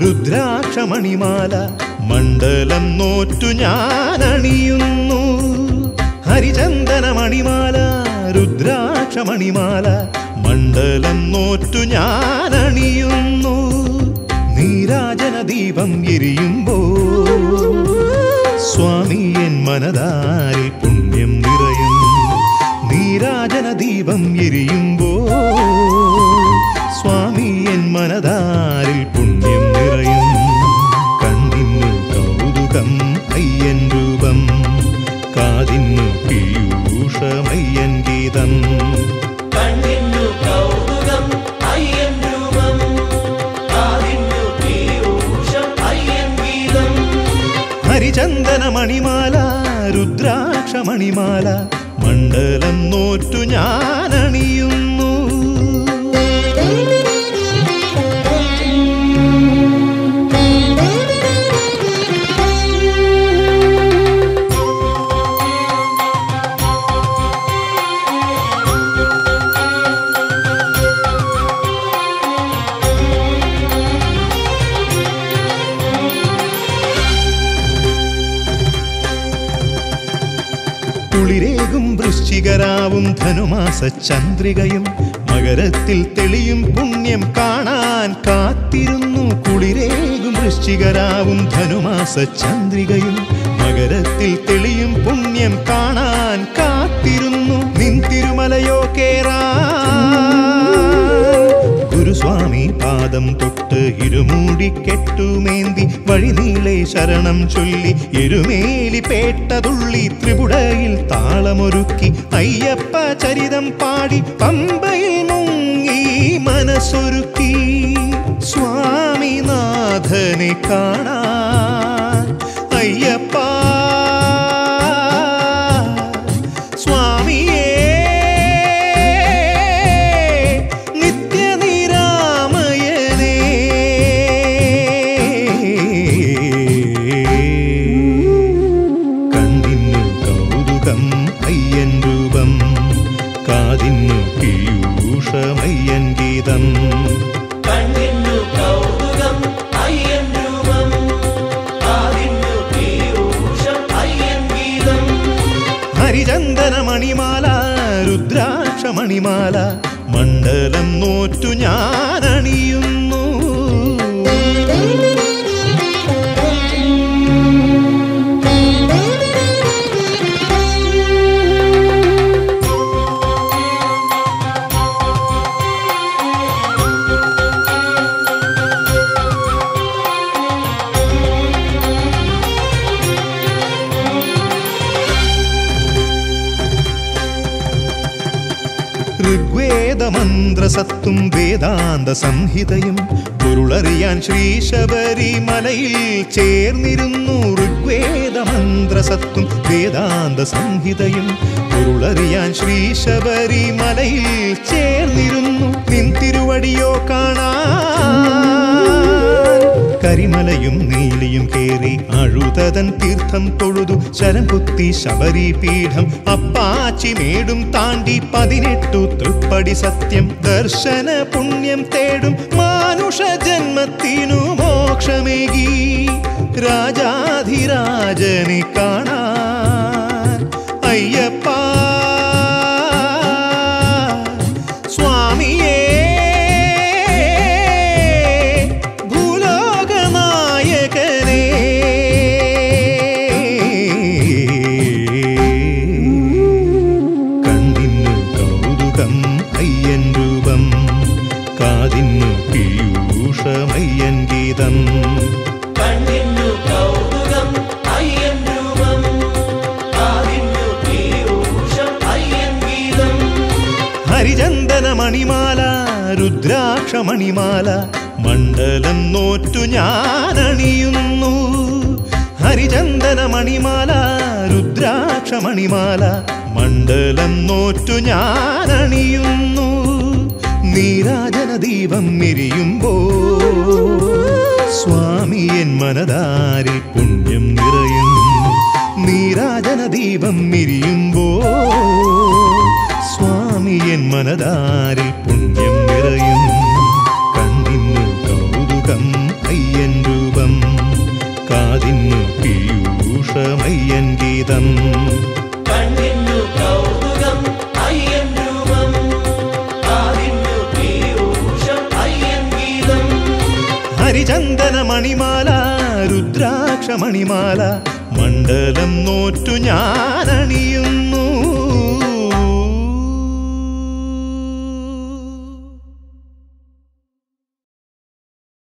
രുദ്രാക്ഷമണിമാല മണ്ഡലം നോറ്റു ഞാനണിയുന്നു. ഹരിചന്ദനമണിമാല രുദ്രാക്ഷമണിമാല മണ്ഡലം നോറ്റു ഞാനണിയുന്നു. നീരാജന ദീപം എരിയുമ്പോൾ സ്വാമി എൻ മനതാരിൽ പുണ്യം നിറയും. നീരാജന ദീപം എരിയുമ്പോൾ സ്വാമി എൻ മനതാരിൽ പുണ്യം നിറയും. കണ്ണിന്നു കൗതുകം അയ്യൻ രൂപം, കാതിന്നു പീയൂഷമയ്യൻ ഗീതം. കണ്ണിന്നു കൗതുകം അയ്യൻ രൂപം, കാതിന്നു പീയൂഷം അയ്യൻ ഗീതം. ഹരിചന്ദനമണിമാല രുദ്രാക്ഷമണിമാല മണ്ഡലം നോറ്റു ഞാനണിയുന്നു. കുളിരേകും വൃശ്ചികരാവും ധനുമാസ ചന്ദ്രികയും മകരത്തിൽ തെളിയും പുണ്യം കാണാൻ കാത്തിരുന്നു. കുളിരേകും വൃശ്ചികരാവും ധനുമാസ ചന്ദ്രികയും മകരത്തിൽ തെളിയും പുണ്യം കാണാൻ കാത്തിരുന്നു. നിൻ തിരുമലയോ കേറാൻ ഗുരുസ്വാമി പാദം തൊട്ട് ഇരുമൂടി കെട്ടുമേന്തി വഴിനീളെ ശരണം ചൊല്ലി എരുമേലി പേട്ടതുള്ളി ത്രിപുടയിൽ താളമൊരുക്കി അയ്യപ്പ ചരിതം പാടി പമ്പയിൽ മുങ്ങി മനസ്സൊരുക്കി. സ്വാമിനാഥനെ കാണാൻ അയ്യപ്പ സ്വാമിയേ നിത്യനിരാമയനേ. കണ്ണിന്നു കൗതുകം അയ്യൻ രൂപം, കാതിന്നു പീയൂഷമയ്യൻ ഗീതം. കണ്ണിന്നു കൗതുകം അയ്യൻ രൂപം, കാതിന്നു പീയൂഷം അയ്യൻ ഗീതം. ഹരിചന്ദനമണിമാല രുദ്രാക്ഷമണിമാല മണ്ഡലം നോറ്റു ഞാനണിയുന്നു. ഋഗ്വേദമന്ത്രസത്തും വേദാന്ത സംഹിതയും പൊരുളറിയാൻ ശ്രീ ശബരിമലയിൽ ചേർന്നിരുന്നു. ഋഗ്വേദമന്ത്രസത്തും വേദാന്ത സംഹിതയും പൊരുളറിയാൻ ശ്രീ ശബരിമലയിൽ ചേർന്നിരുന്നു. നിൻ തിരുവടിയോ കാണാൻ കരിമലയും നീലിയും കേറി അഴുതതൻ തീർത്ഥം തൊഴുതു ശരം കുത്തി ശബരി പീഠം അപ്പാച്ചി മേടും താണ്ടി 18 തൃപ്പടി സത്യം ദർശന പുണ്യം തേടും മാനുഷ ജന്മത്തിനു മോക്ഷമേകി. രാജാധിരാജനെ കാണാൻ അയ്യപ്പ സ്വാമിയേ ഭൂലോകനായകനേ. കണ്ണിന്നു കൗതുകം അയ്യൻ രൂപം, കാതിന്നു പീയൂഷമയ്യൻ ഗീതം. കണ്ണിന്നു കൗതുകം അയ്യൻ രൂപം, കാതിന്നു പീയൂഷം അയ്യൻ ഗീതം. ഹരിചന്ദനമണിമാല രുദ്രാക്ഷമണിമാല മണ്ഡലം നോറ്റു ഞാനണിയുന്നു. ഹരിചന്ദനമണിമാല രുദ്രാക്ഷമണിമാല മണ്ഡലം നോറ്റു ഞാനണിയുന്നു. നീരാജന ദീപം എരിയുമ്പോൾ സ്വാമി എൻ മനതാരിൽ പുണ്യം നിറയും. നീരാജന ദീപം എരിയുമ്പോൾ സ്വാമി എൻ മനതാരിൽ പുണ്യം നിറയും. കണ്ണിന്നു കൗതുകം അയ്യൻ അതിന്നു പീയൂഷമയ്യൻ ഗീതം. കണ്ണിന്നു കൗതുകം അയ്യൻ രൂപം, അതിന്നു പീയൂഷം അയ്യൻ ഗീതം. ഹരിചന്ദന മണിമാല രുദ്രാക്ഷ മണിമാല മണ്ഡലം നോറ്റു ഞാനണിയുന്നു.